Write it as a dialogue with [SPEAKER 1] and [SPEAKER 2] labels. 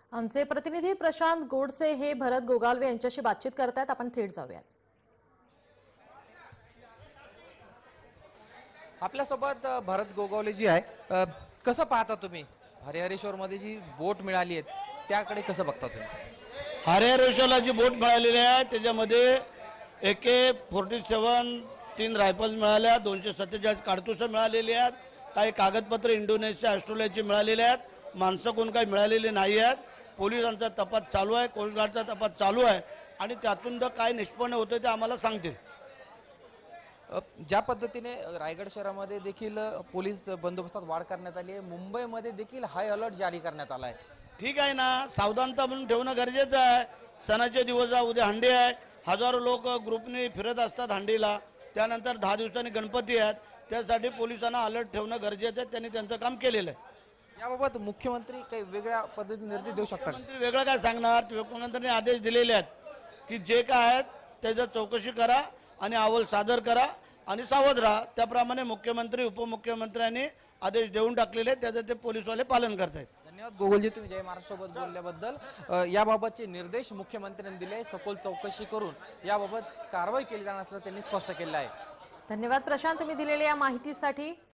[SPEAKER 1] आमचे प्रतिनिधी प्रशांत गोडसे हे भरत गोगावले यांच्याशी बातचीत करतायत। आपण थेट जाऊयात।
[SPEAKER 2] आपल्यासोबत भरत गोगावले जी आहे, कसं पाहता तुम्ही हरिहरेश्वर मध्ये जी बोट मिळाली आहे त्याकडे कसं बघता तुम्ही?
[SPEAKER 3] हरिहरेश्वरला जी बोट मिळालेली आहे त्याच्यामध्ये AK-47 3 रायफल्स मिळाल्या, 247 काडतुसं मिळालेली आहेत, काही कागदपत्र इंडोनेशिया ऑस्ट्रेलियाची मिळालेली आहेत, माणसं कोण काही मिळालेली नाही आहेत। पोलिसांचा तपास चालू आहे, कोस्ट गार्डचा तपास चालू आहे आणि त्यातून काय निष्पन्न होतं ते आम्हाला सांगतील।
[SPEAKER 2] ज्या पद्धतीने रायगड शहरामध्ये देखील पोलीस बंदोबस्तात वाढ करण्यात आली आहे, मुंबईमध्ये देखील हाय अलर्ट जारी करण्यात आला आहे।
[SPEAKER 3] ठीक आहे ना, सावधानता म्हणून ठेवणं गरजेचं आहे। सणाचे दिवस आहे, उद्या हंडी आहे, हजारो लोक ग्रुपने फिरत असतात हंडीला, त्यानंतर 10 दिवसांनी गणपती आहेत, त्यासाठी पोलिसांना अलर्ट ठेवणं गरजेचं आहे। त्यांनी त्यांचं काम केलेलं आहे।
[SPEAKER 2] याबाबत मुख्यमंत्री काही वेगळ्या पद्धतीने निर्देश देऊ शकतात?
[SPEAKER 3] मुख्यमंत्री वेगळं काय सांगणार? मुख्यमंत्र्यांनी आदेश दिलेले आहेत की जे काय आहेत त्याची चौकशी करा आणि अहवाल सादर करा आणि सावध राहा। त्याप्रमाणे मुख्यमंत्री उपमुख्यमंत्र्यांनी आदेश देऊन टाकलेले, त्याचं ते पोलीसवाले पालन करतायत।
[SPEAKER 2] धन्यवाद गोगलजी, तुम्ही जय महाराष्ट्र सोबत बोलल्याबद्दल। याबाबतचे निर्देश मुख्यमंत्र्यांनी दिले, सखोल चौकशी करून याबाबत कारवाई केली जाणार असल्याचं त्यांनी स्पष्ट केलं आहे।
[SPEAKER 1] धन्यवाद प्रशांत, तुम्ही दिलेल्या या माहितीसाठी।